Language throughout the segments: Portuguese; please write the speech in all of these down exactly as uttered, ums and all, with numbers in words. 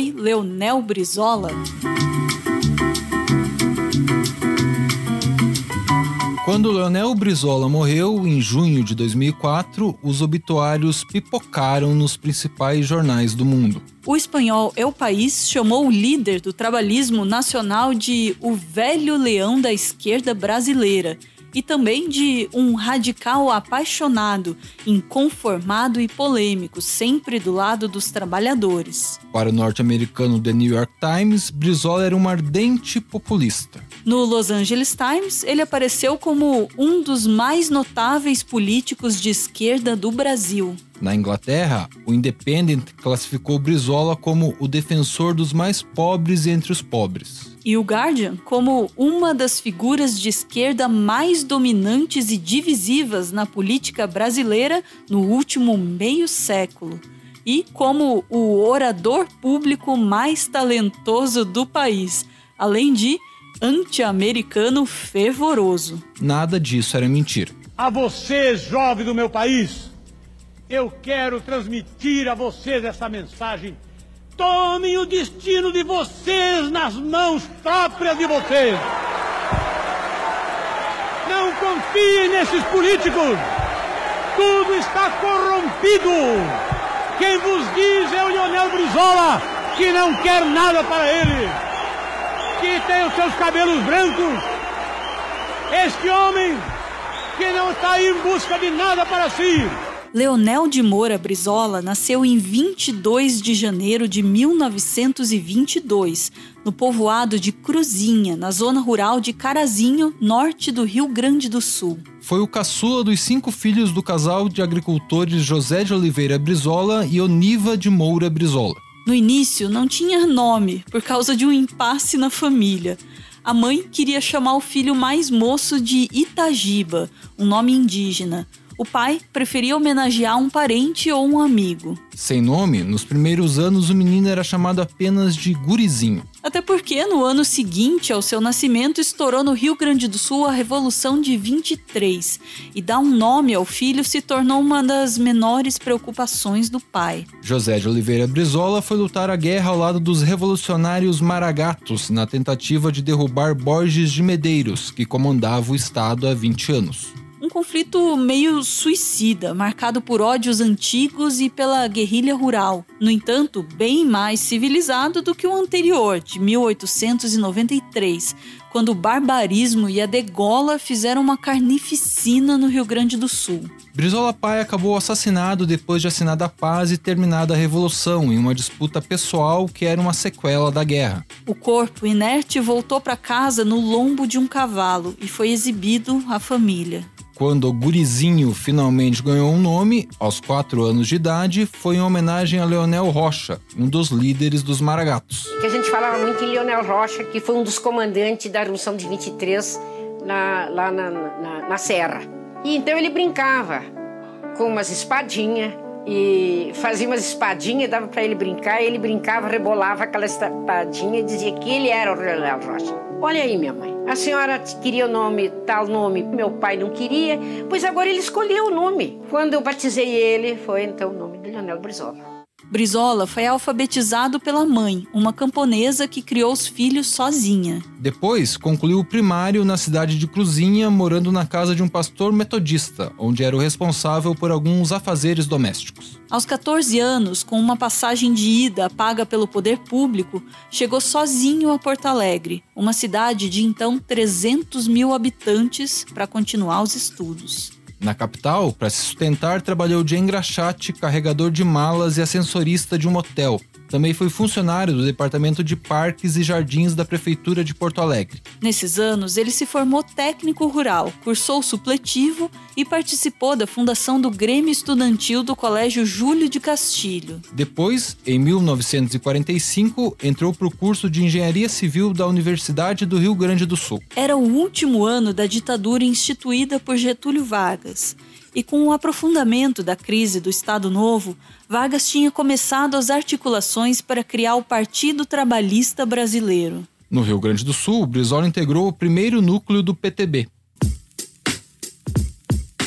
foi Leonel Brizola? Quando Leonel Brizola morreu, em junho de dois mil e quatro, os obituários pipocaram nos principais jornais do mundo. O espanhol El País chamou o líder do trabalhismo nacional de o velho leão da esquerda brasileira e também de um radical apaixonado, inconformado e polêmico, sempre do lado dos trabalhadores. Para o norte-americano The New York Times, Brizola era um ardente populista. No Los Angeles Times, ele apareceu como um dos mais notáveis políticos de esquerda do Brasil. Na Inglaterra, o Independent classificou Brizola como o defensor dos mais pobres entre os pobres. E o Guardian como uma das figuras de esquerda mais dominantes e divisivas na política brasileira no último meio século. E como o orador público mais talentoso do país, além de anti-americano fervoroso. Nada disso era mentira. A vocês, jovens do meu país, eu quero transmitir a vocês essa mensagem. Tomem o destino de vocês nas mãos próprias de vocês. Não confiem nesses políticos. Tudo está corrompido. Quem vos diz é o Leonel Brizola, que não quer nada para ele, que tem os seus cabelos brancos. Este homem que não está aí em busca de nada para si. Leonel de Moura Brizola nasceu em vinte e dois de janeiro de mil novecentos e vinte e dois, no povoado de Cruzinha, na zona rural de Carazinho, norte do Rio Grande do Sul. Foi o caçula dos cinco filhos do casal de agricultores José de Oliveira Brizola e Oniva de Moura Brizola. No início, não tinha nome, por causa de um impasse na família. A mãe queria chamar o filho mais moço de Itagiba, um nome indígena. O pai preferia homenagear um parente ou um amigo. Sem nome, nos primeiros anos o menino era chamado apenas de Gurizinho. Até porque no ano seguinte ao seu nascimento estourou no Rio Grande do Sul a Revolução de vinte e três. E dar um nome ao filho se tornou uma das menores preocupações do pai. José de Oliveira Brizola foi lutar a guerra ao lado dos revolucionários maragatos na tentativa de derrubar Borges de Medeiros, que comandava o estado há vinte anos. Um conflito meio suicida, marcado por ódios antigos e pela guerrilha rural. No entanto, bem mais civilizado do que o anterior, de mil oitocentos e noventa e três, quando o barbarismo e a degola fizeram uma carnificina no Rio Grande do Sul. Brizola pai acabou assassinado depois de assinada a paz e terminada a Revolução, em uma disputa pessoal que era uma sequela da guerra. O corpo inerte voltou para casa no lombo de um cavalo e foi exibido à família. Quando o Gurizinho finalmente ganhou um nome, aos quatro anos de idade, foi em homenagem a Leonel Rocha, um dos líderes dos Maragatos. Que a gente falava muito em Leonel Rocha, que foi um dos comandantes da Revolução de vinte e três na, lá na, na, na Serra. E então ele brincava com umas espadinhas e fazia umas espadinhas, dava para ele brincar, e ele brincava, rebolava aquela espadinha e dizia que ele era o Leonel Rocha. Olha aí, minha mãe, a senhora queria o nome, tal nome, meu pai não queria, pois agora ele escolheu o nome. Quando eu batizei ele, foi então o nome de Leonel Brizola. Brizola foi alfabetizado pela mãe, uma camponesa que criou os filhos sozinha. Depois, concluiu o primário na cidade de Cruzinha, morando na casa de um pastor metodista, onde era o responsável por alguns afazeres domésticos. Aos catorze anos, com uma passagem de ida paga pelo poder público, chegou sozinho a Porto Alegre, uma cidade de então trezentos mil habitantes, para continuar os estudos. Na capital, para se sustentar, trabalhou de engraxate, carregador de malas e ascensorista de um motel. Também foi funcionário do Departamento de Parques e Jardins da Prefeitura de Porto Alegre. Nesses anos, ele se formou técnico rural, cursou supletivo e participou da fundação do Grêmio Estudantil do Colégio Júlio de Castilho. Depois, em mil novecentos e quarenta e cinco, entrou para o curso de Engenharia Civil da Universidade do Rio Grande do Sul. Era o último ano da ditadura instituída por Getúlio Vargas. E com o aprofundamento da crise do Estado Novo, Vargas tinha começado as articulações para criar o Partido Trabalhista Brasileiro. No Rio Grande do Sul, Brizola integrou o primeiro núcleo do P T B.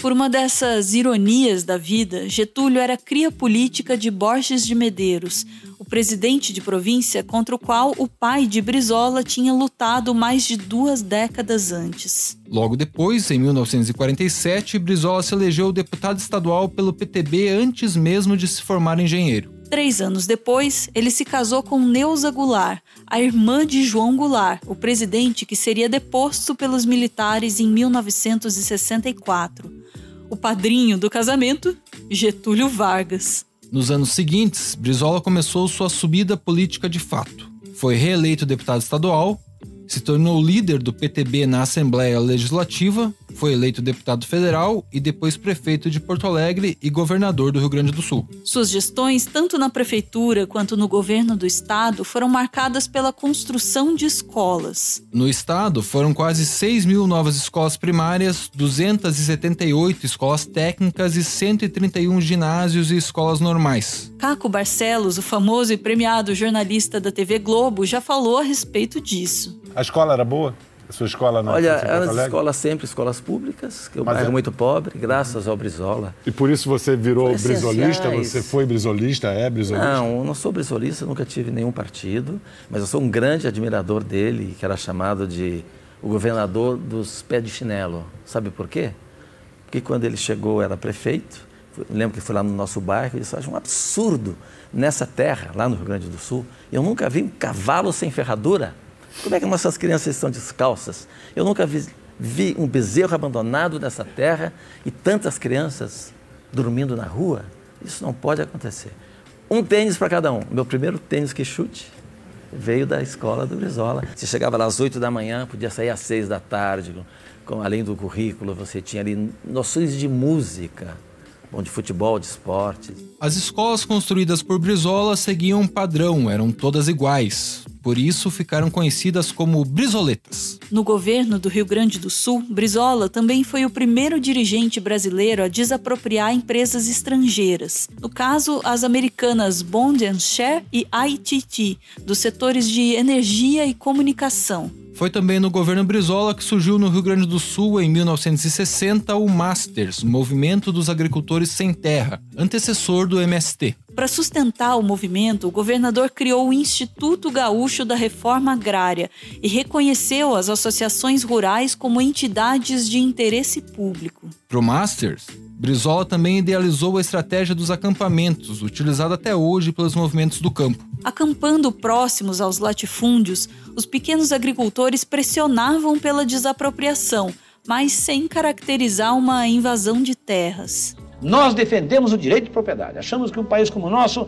Por uma dessas ironias da vida, Getúlio era cria política de Borges de Medeiros, o presidente de província contra o qual o pai de Brizola tinha lutado mais de duas décadas antes. Logo depois, em mil novecentos e quarenta e sete, Brizola se elegeu deputado estadual pelo P T B antes mesmo de se formar engenheiro. Três anos depois, ele se casou com Neuza Goulart, a irmã de João Goulart, o presidente que seria deposto pelos militares em mil novecentos e sessenta e quatro. O padrinho do casamento, Getúlio Vargas. Nos anos seguintes, Brizola começou sua subida política de fato. Foi reeleito deputado estadual, se tornou líder do P T B na Assembleia Legislativa, foi eleito deputado federal e depois prefeito de Porto Alegre e governador do Rio Grande do Sul. Suas gestões, tanto na prefeitura quanto no governo do estado, foram marcadas pela construção de escolas. No estado, foram quase seis mil novas escolas primárias, duzentas e setenta e oito escolas técnicas e cento e trinta e um ginásios e escolas normais. Caco Barcelos, o famoso e premiado jornalista da T V Globo, já falou a respeito disso. A escola era boa? A sua escola não? Olha, eram as escolas sempre escolas públicas, que eu bairro é muito pobre, graças ao Brizola. E por isso você virou Foi brizolista? essenciais. Você foi brizolista? É brizolista? Não, eu não sou brizolista, nunca tive nenhum partido, mas eu sou um grande admirador dele, que era chamado de o governador dos pés de chinelo. Sabe por quê? Porque quando ele chegou, era prefeito, lembro que foi lá no nosso bairro, e disse, acho um absurdo nessa terra, lá no Rio Grande do Sul, eu nunca vi um cavalo sem ferradura. Como é que nossas crianças estão descalças? Eu nunca vi, vi um bezerro abandonado nessa terra e tantas crianças dormindo na rua. Isso não pode acontecer. Um tênis para cada um. Meu primeiro tênis que chute veio da escola do Brizola. Você chegava lá às oito da manhã, podia sair às seis da tarde. Com, além do currículo, você tinha ali noções de música, de futebol, de esporte. As escolas construídas por Brizola seguiam um padrão, eram todas iguais. Por isso ficaram conhecidas como brizoletas. No governo do Rio Grande do Sul, Brizola também foi o primeiro dirigente brasileiro a desapropriar empresas estrangeiras. No caso, as americanas Bond and Share e I T T, dos setores de energia e comunicação. Foi também no governo Brizola que surgiu no Rio Grande do Sul, em mil novecentos e sessenta, o Masters, Movimento dos Agricultores Sem Terra, antecessor do M S T. Para sustentar o movimento, o governador criou o Instituto Gaúcho da Reforma Agrária e reconheceu as associações rurais como entidades de interesse público. Para o Masters, Brizola também idealizou a estratégia dos acampamentos, utilizada até hoje pelos movimentos do campo. Acampando próximos aos latifúndios, os pequenos agricultores pressionavam pela desapropriação, mas sem caracterizar uma invasão de terras. Nós defendemos o direito de propriedade. Achamos que um país como o nosso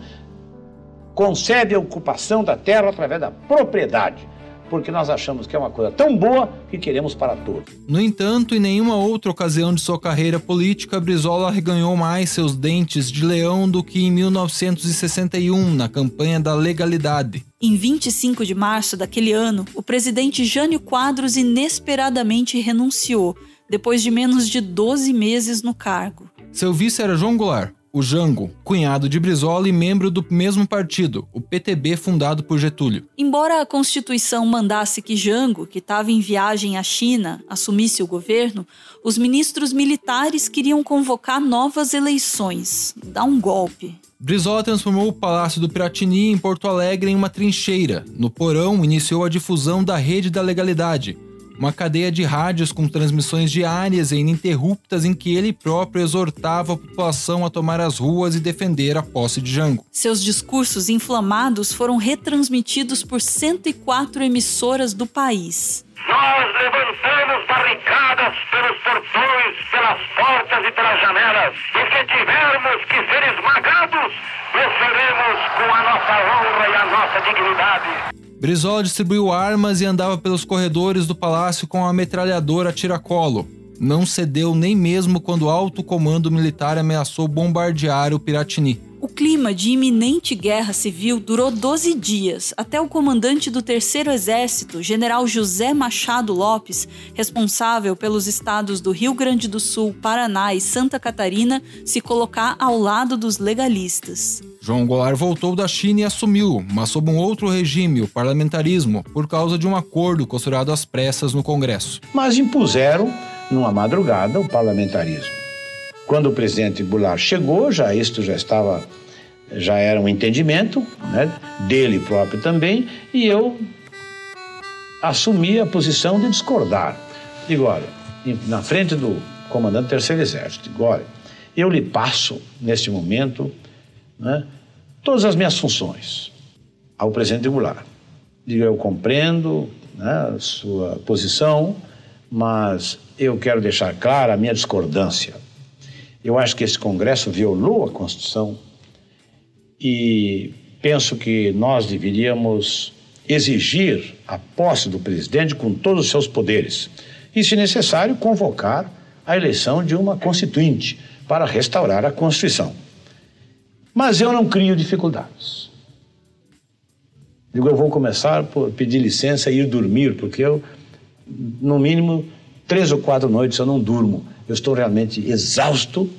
concebe a ocupação da terra através da propriedade, porque nós achamos que é uma coisa tão boa que queremos para todos. No entanto, em nenhuma outra ocasião de sua carreira política, Brizola reganhou mais seus dentes de leão do que em mil novecentos e sessenta e um, na campanha da legalidade. Em vinte e cinco de março daquele ano, o presidente Jânio Quadros inesperadamente renunciou, depois de menos de doze meses no cargo. Seu vice era João Goulart, o Jango, cunhado de Brizola e membro do mesmo partido, o P T B, fundado por Getúlio. Embora a Constituição mandasse que Jango, que estava em viagem à China, assumisse o governo, os ministros militares queriam convocar novas eleições, dar um golpe. Brizola transformou o Palácio do Piratini em Porto Alegre em uma trincheira. No porão, iniciou a difusão da Rede da Legalidade, uma cadeia de rádios com transmissões diárias e ininterruptas em que ele próprio exortava a população a tomar as ruas e defender a posse de Jango. Seus discursos inflamados foram retransmitidos por cento e quatro emissoras do país. Nós levantamos barricadas pelos portões, pelas portas e pelas janelas. E se tivermos que ser esmagados, o faremos com a nossa honra e a nossa dignidade. Brizola distribuiu armas e andava pelos corredores do palácio com a metralhadora a tiracolo. Não cedeu nem mesmo quando o alto comando militar ameaçou bombardear o Piratini. O clima de iminente guerra civil durou doze dias, até o comandante do Terceiro Exército, general José Machado Lopes, responsável pelos estados do Rio Grande do Sul, Paraná e Santa Catarina, se colocar ao lado dos legalistas. João Goulart voltou da China e assumiu, mas sob um outro regime, o parlamentarismo, por causa de um acordo costurado às pressas no Congresso. Mas impuseram, numa madrugada, o parlamentarismo. Quando o presidente Goulart chegou, já isto já estava, já era um entendimento, né, dele próprio também, e eu assumi a posição de discordar. Digo, olha, na frente do comandante do Terceiro Exército, digo, olha, eu lhe passo, neste momento, né, todas as minhas funções ao presidente Goulart. Digo, eu compreendo, né, a sua posição, mas eu quero deixar clara a minha discordância. Eu acho que esse Congresso violou a Constituição e penso que nós deveríamos exigir a posse do presidente com todos os seus poderes e, se necessário, convocar a eleição de uma constituinte para restaurar a Constituição. Mas eu não crio dificuldades. Digo, eu vou começar por pedir licença e ir dormir, porque eu, no mínimo, três ou quatro noites eu não durmo. Eu estou realmente exausto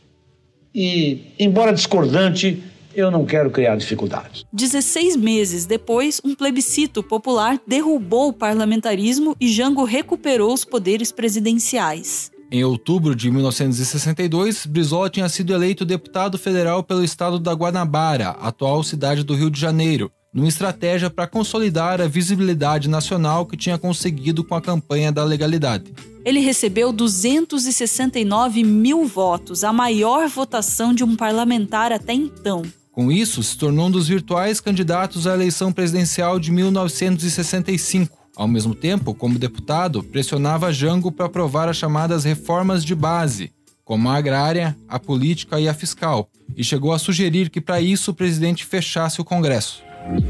e, embora discordante, eu não quero criar dificuldades. dezesseis meses depois, um plebiscito popular derrubou o parlamentarismo e Jango recuperou os poderes presidenciais. Em outubro de mil novecentos e sessenta e dois, Brizola tinha sido eleito deputado federal pelo estado da Guanabara, atual cidade do Rio de Janeiro, numa estratégia para consolidar a visibilidade nacional que tinha conseguido com a campanha da legalidade. Ele recebeu duzentos e sessenta e nove mil votos, a maior votação de um parlamentar até então. Com isso, se tornou um dos virtuais candidatos à eleição presidencial de mil novecentos e sessenta e cinco. Ao mesmo tempo, como deputado, pressionava Jango para aprovar as chamadas reformas de base, como a agrária, a política e a fiscal, e chegou a sugerir que para isso o presidente fechasse o Congresso.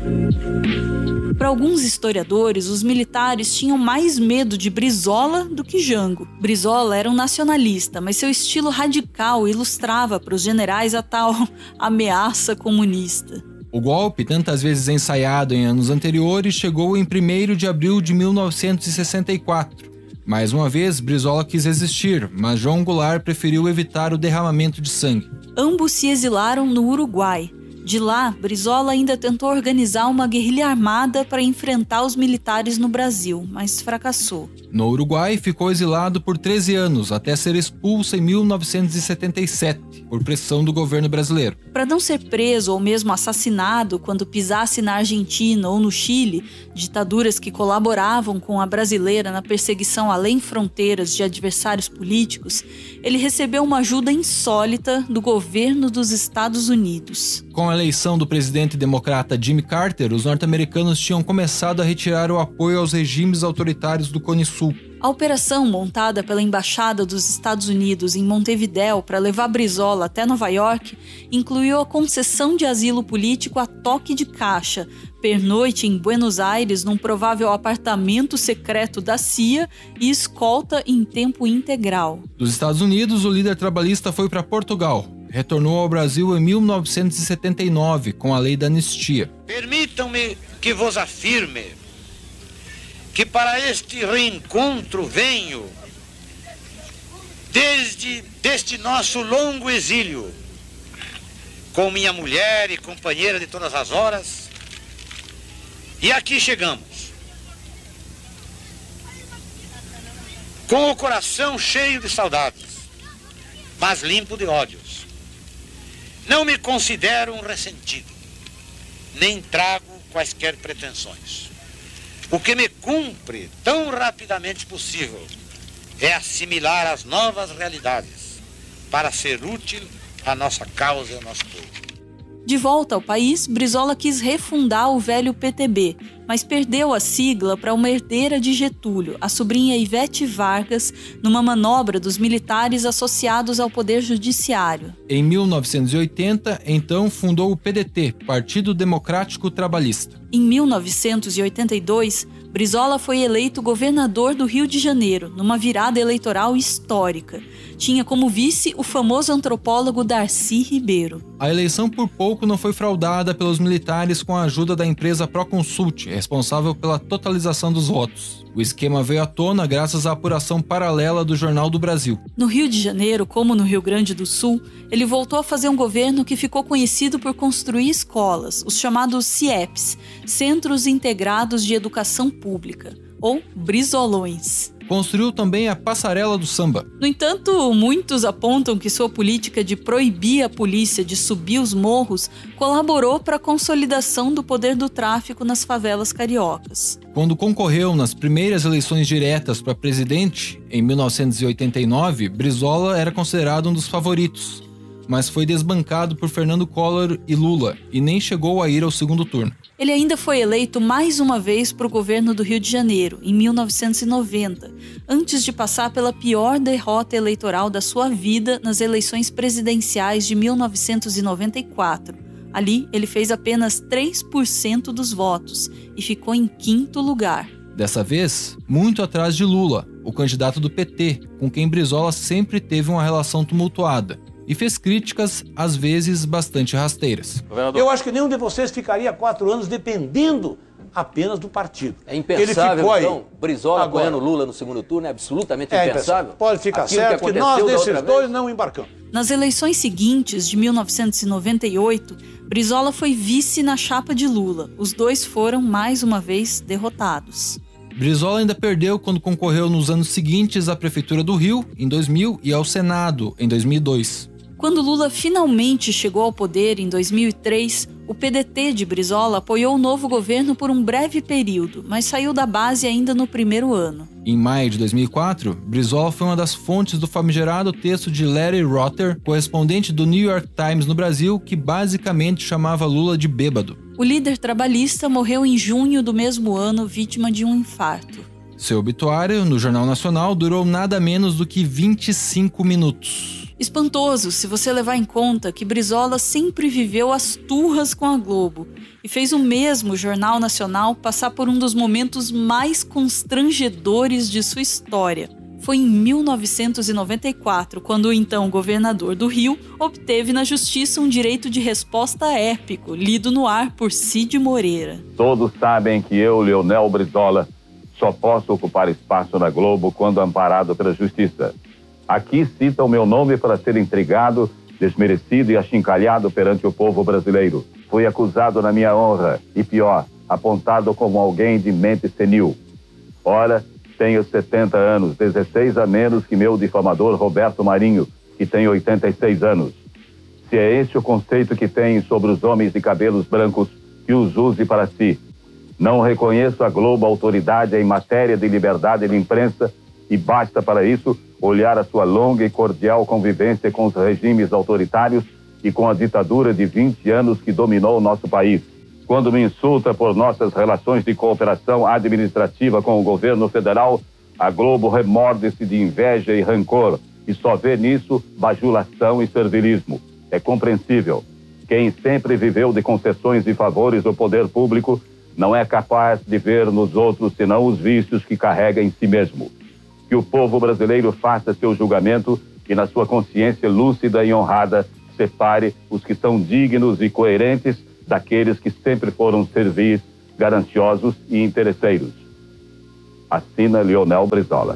Para alguns historiadores, os militares tinham mais medo de Brizola do que Jango. Brizola era um nacionalista, mas seu estilo radical ilustrava para os generais a tal ameaça comunista. O golpe, tantas vezes ensaiado em anos anteriores, chegou em primeiro de abril de mil novecentos e sessenta e quatro. Mais uma vez, Brizola quis resistir, mas João Goulart preferiu evitar o derramamento de sangue. Ambos se exilaram no Uruguai. De lá, Brizola ainda tentou organizar uma guerrilha armada para enfrentar os militares no Brasil, mas fracassou. No Uruguai, ficou exilado por treze anos, até ser expulso em mil novecentos e setenta e sete, por pressão do governo brasileiro. Para não ser preso ou mesmo assassinado quando pisasse na Argentina ou no Chile, ditaduras que colaboravam com a brasileira na perseguição além fronteiras de adversários políticos, ele recebeu uma ajuda insólita do governo dos Estados Unidos. Com a eleição do presidente democrata Jimmy Carter, os norte-americanos tinham começado a retirar o apoio aos regimes autoritários do Cone Sul. A operação montada pela Embaixada dos Estados Unidos em Montevidéu para levar Brizola até Nova York incluiu a concessão de asilo político a toque de caixa, pernoite em Buenos Aires num provável apartamento secreto da C I A e escolta em tempo integral. Dos Estados Unidos, o líder trabalhista foi para Portugal. Retornou ao Brasil em mil novecentos e setenta e nove com a lei da anistia. Permitam-me que vos afirme que para este reencontro venho desde deste nosso longo exílio, com minha mulher e companheira de todas as horas, e aqui chegamos, com o coração cheio de saudades, mas limpo de ódios. Não me considero um ressentido, nem trago quaisquer pretensões. O que me cumpre tão rapidamente possível é assimilar as novas realidades para ser útil à nossa causa e ao nosso povo. De volta ao país, Brizola quis refundar o velho P T B, mas perdeu a sigla para uma herdeira de Getúlio, a sobrinha Ivete Vargas, numa manobra dos militares associados ao Poder Judiciário. Em mil novecentos e oitenta, então, fundou o P D T, Partido Democrático Trabalhista. Em mil novecentos e oitenta e dois, Brizola foi eleito governador do Rio de Janeiro, numa virada eleitoral histórica. Tinha como vice o famoso antropólogo Darcy Ribeiro. A eleição por pouco não foi fraudada pelos militares com a ajuda da empresa Proconsult, responsável pela totalização dos votos. O esquema veio à tona graças à apuração paralela do Jornal do Brasil. No Rio de Janeiro, como no Rio Grande do Sul, ele voltou a fazer um governo que ficou conhecido por construir escolas, os chamados C I E Ps, Centros Integrados de Educação Pública, ou Brizolões. Construiu também a Passarela do Samba. No entanto, muitos apontam que sua política de proibir a polícia de subir os morros colaborou para a consolidação do poder do tráfico nas favelas cariocas. Quando concorreu nas primeiras eleições diretas para presidente, em mil novecentos e oitenta e nove, Brizola era considerado um dos favoritos, mas foi desbancado por Fernando Collor e Lula e nem chegou a ir ao segundo turno. Ele ainda foi eleito mais uma vez para o governo do Rio de Janeiro, em mil novecentos e noventa, antes de passar pela pior derrota eleitoral da sua vida nas eleições presidenciais de mil novecentos e noventa e quatro. Ali, ele fez apenas três por cento dos votos e ficou em quinto lugar. Dessa vez, muito atrás de Lula, o candidato do P T, com quem Brizola sempre teve uma relação tumultuada, e fez críticas, às vezes, bastante rasteiras. Eu acho que nenhum de vocês ficaria quatro anos dependendo apenas do partido. É impensável, Ele então, Brizola Agora, apoiando Lula no segundo turno é absolutamente é impensável? Pode ficar Aquilo certo que, que nós, desses dois, vez... não embarcamos. Nas eleições seguintes, de mil novecentos e noventa e oito, Brizola foi vice na chapa de Lula. Os dois foram, mais uma vez, derrotados. Brizola ainda perdeu quando concorreu nos anos seguintes à Prefeitura do Rio, em dois mil, e ao Senado, em dois mil e dois. Quando Lula finalmente chegou ao poder em dois mil e três, o P D T de Brizola apoiou o novo governo por um breve período, mas saiu da base ainda no primeiro ano. Em maio de dois mil e quatro, Brizola foi uma das fontes do famigerado texto de Larry Rotter, correspondente do New York Times no Brasil, que basicamente chamava Lula de bêbado. O líder trabalhista morreu em junho do mesmo ano, vítima de um infarto. Seu obituário, no Jornal Nacional, durou nada menos do que vinte e cinco minutos. Espantoso se você levar em conta que Brizola sempre viveu as turras com a Globo e fez o mesmo Jornal Nacional passar por um dos momentos mais constrangedores de sua história. Foi em mil novecentos e noventa e quatro, quando o então governador do Rio obteve na justiça um direito de resposta épico, lido no ar por Cid Moreira. Todos sabem que eu, Leonel Brizola, só posso ocupar espaço na Globo quando amparado pela justiça. Aqui cita o meu nome para ser intrigado, desmerecido e achincalhado perante o povo brasileiro. Fui acusado na minha honra e, pior, apontado como alguém de mente senil. Ora, tenho setenta anos, dezesseis a menos que meu difamador Roberto Marinho, que tem oitenta e seis anos. Se é esse o conceito que tem sobre os homens de cabelos brancos, que os use para si. Não reconheço a Globo autoridade em matéria de liberdade de imprensa e basta para isso olhar a sua longa e cordial convivência com os regimes autoritários e com a ditadura de vinte anos que dominou o nosso país. Quando me insulta por nossas relações de cooperação administrativa com o governo federal, a Globo remorde-se de inveja e rancor e só vê nisso bajulação e servilismo. É compreensível. Quem sempre viveu de concessões e favores do poder público não é capaz de ver nos outros senão os vícios que carrega em si mesmo. Que o povo brasileiro faça seu julgamento e, na sua consciência lúcida e honrada, separe os que são dignos e coerentes daqueles que sempre foram servis, gananciosos e interesseiros. Assina Leonel Brizola.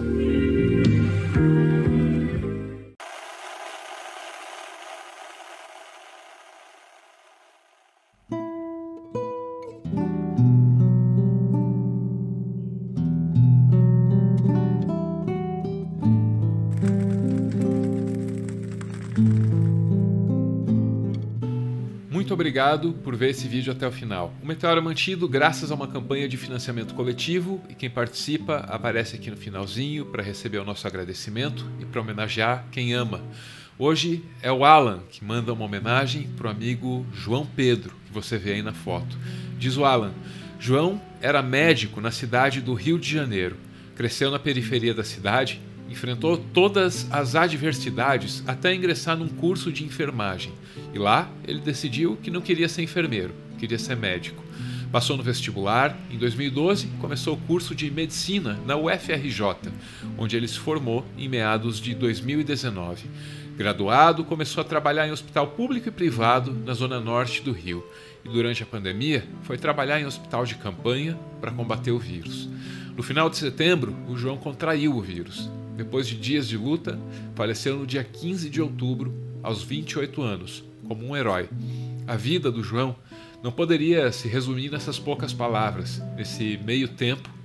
Muito obrigado por ver esse vídeo até o final. O Meteoro é mantido graças a uma campanha de financiamento coletivo e quem participa aparece aqui no finalzinho para receber o nosso agradecimento e para homenagear quem ama. Hoje é o Alan que manda uma homenagem para o amigo João Pedro, que você vê aí na foto. Diz o Alan: João era médico na cidade do Rio de Janeiro, cresceu na periferia da cidade, enfrentou todas as adversidades até ingressar num curso de enfermagem. E lá ele decidiu que não queria ser enfermeiro, queria ser médico. Passou no vestibular, em dois mil e doze começou o curso de medicina na U F R J, onde ele se formou em meados de dois mil e dezenove. Graduado, começou a trabalhar em hospital público e privado na zona norte do Rio. E durante a pandemia foi trabalhar em hospital de campanha para combater o vírus. No final de setembro, o João contraiu o vírus. Depois de dias de luta, faleceu no dia quinze de outubro, aos vinte e oito anos, como um herói. A vida do João não poderia se resumir nessas poucas palavras. Nesse meio tempo,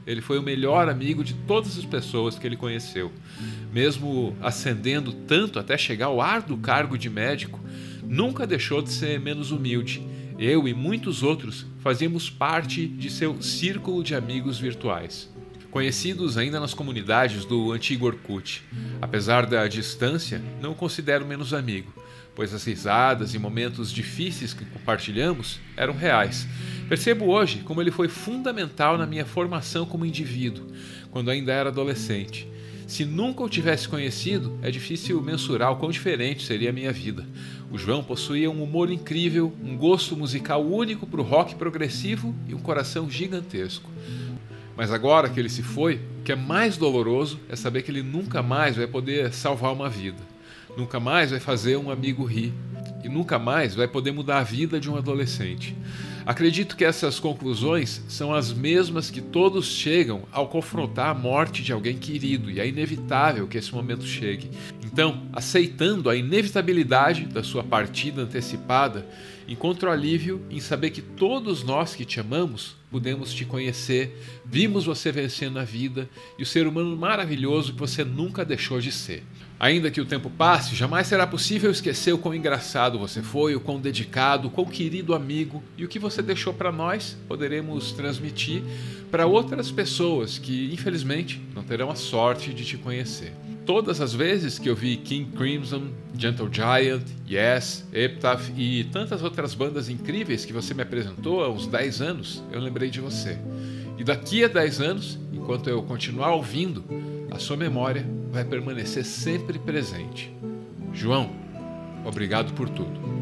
ele foi o melhor amigo de todas as pessoas que ele conheceu. Mesmo ascendendo tanto até chegar ao árduo cargo de médico, nunca deixou de ser menos humilde. Eu e muitos outros fazíamos parte de seu círculo de amigos virtuais, conhecidos ainda nas comunidades do antigo Orkut. Apesar da distância, não o considero menos amigo, pois as risadas e momentos difíceis que compartilhamos eram reais. Percebo hoje como ele foi fundamental na minha formação como indivíduo, quando ainda era adolescente. Se nunca o tivesse conhecido, é difícil mensurar o quão diferente seria a minha vida. O João possuía um humor incrível, um gosto musical único para o rock progressivo e um coração gigantesco. Mas agora que ele se foi, o que é mais doloroso é saber que ele nunca mais vai poder salvar uma vida. Nunca mais vai fazer um amigo rir. E nunca mais vai poder mudar a vida de um adolescente. Acredito que essas conclusões são as mesmas que todos chegam ao confrontar a morte de alguém querido, e é inevitável que esse momento chegue. Então, aceitando a inevitabilidade da sua partida antecipada, encontro alívio em saber que todos nós que te amamos pudemos te conhecer, vimos você vencendo a vida e o ser humano maravilhoso que você nunca deixou de ser. Ainda que o tempo passe, jamais será possível esquecer o quão engraçado você foi, o quão dedicado, o quão querido amigo, e o que você deixou para nós poderemos transmitir para outras pessoas que, infelizmente, não terão a sorte de te conhecer. Todas as vezes que eu vi King Crimson, Gentle Giant, Yes, Epitaph e tantas outras bandas incríveis que você me apresentou há uns dez anos, eu lembrei de você. E daqui a dez anos, enquanto eu continuar ouvindo, a sua memória vai permanecer sempre presente. João, obrigado por tudo.